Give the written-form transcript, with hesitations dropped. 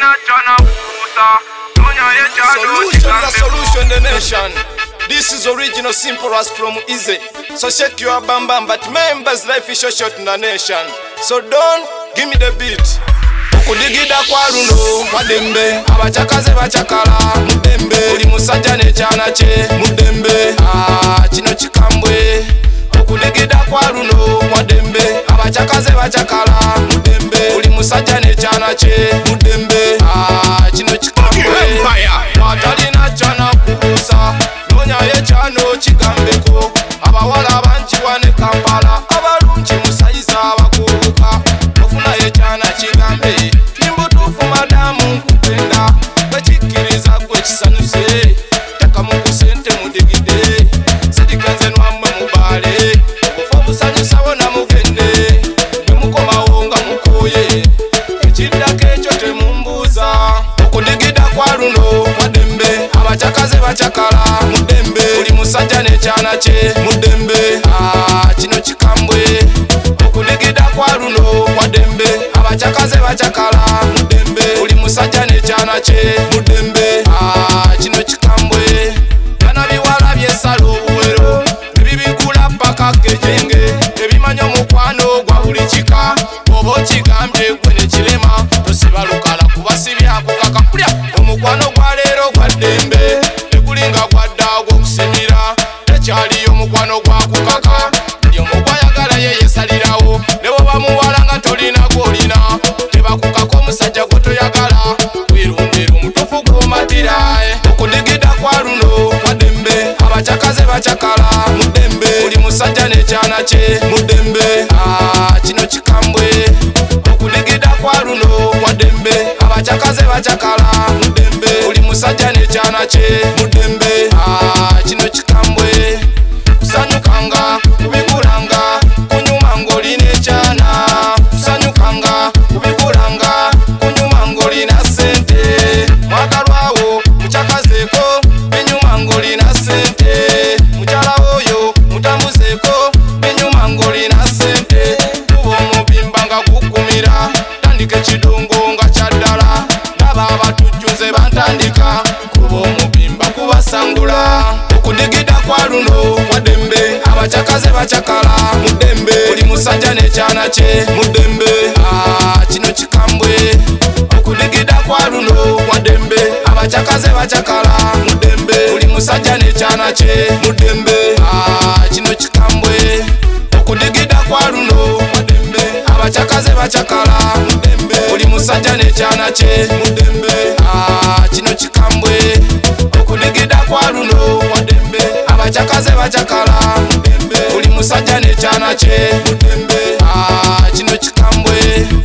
Solution the nation. This is original simple Rass from Easy. So shake your bam bam, but members life is short in the nation. So don't give me the beat. Okudigida kwa runo mwadembe, abachakaze bachakala mudembe, uli musajja ne chana che mudembe, kino chikambwe. Okudigida kwa runo mwadembe, abachakaze bachakala mudembe, uli musajja ne chana che mudembe, kino chikambwe. Watalina chana kubusa, nonya ye chano chigambeko, abawala banji wane Kampala, abalungi musayiza abakubuka, ofuna ye chana chigambe, nimbutufu madamu kupenda, wechikiriza kwechisanuse, taka mukusente mudigide, sidikanze nwamwe mubale, obufa musanyusa wona mugende, nemukoma nga mukoye, ekiddako ekyo temumbuuza. Okudigida kwa runo mwadembe, abachakaze bachakala mudembe, uli musajja ne chana che mudembe, kino chikambwe. Okudigida kwa runo mwadembe, abachakaze bachakala mudembe, uli musajja ne chana che mudembe, kino chikambwe. Bana biwala byesala obuwero, ebibigula paka kejenge, ebimanya omukwano gwa buli kika, oba okigambye gwe ne kirema, tosiba lukala kubasibya kukaka kulya. Omukwano gwa leero gwa ddembe, tegulinga gwadda gw'okusimira, tekyaliyo omukwano gwa kukaka, buli omugwayagala ye yesalirawo, ne bwoba muwala nga tolina gw'olina, tebakukako omusajja gwe toyagala, werondera omutuufu gw'omatira. Okudigida kwa runo mwadembe, abachakaze bachakala mudembe, uli musajja ne chana che mudembe, kino chikambwe. Okudigida kwa runo mwadembe, abachakaze bachakala mudembe, uli musajja ne chana che mudembe, kino chikambwe. Kusanyukanga kubigulanga, kunyuma ng'olina ekyana, kusanyukanga kubigulanga, kunyuma ng'olina sente, mwagalwawo mukyakazeeko, binyuma ng'olina sente, mukyala oyo mutambuzeeko, binyuma ng'olina sente, kuba omubimba nga gukumira, tandika ekidongo nga kyaddala, ndaba abatujjuze bantandika, kuba omubimba kubasangula. Okudigida kwa runo mwadembe, abachakaze bachakala mudembe, uli musajja ne chana che mudembe, kino chikambwe. Okudigida kwa runo mwadembe, abachakaze bachakala mudembe, uli musajja ne chana che mudembe, kino chikambwe. Okudigida kwa runo mwadembe, abachakaze bachakala mudembe, uli musajja ne chana che mudembe, kino chikambwe. Okudigida kwa runo mwadembe, abachakaze bachakala mudembe, uli musajja ne chana che mudembe, kino chikambwe.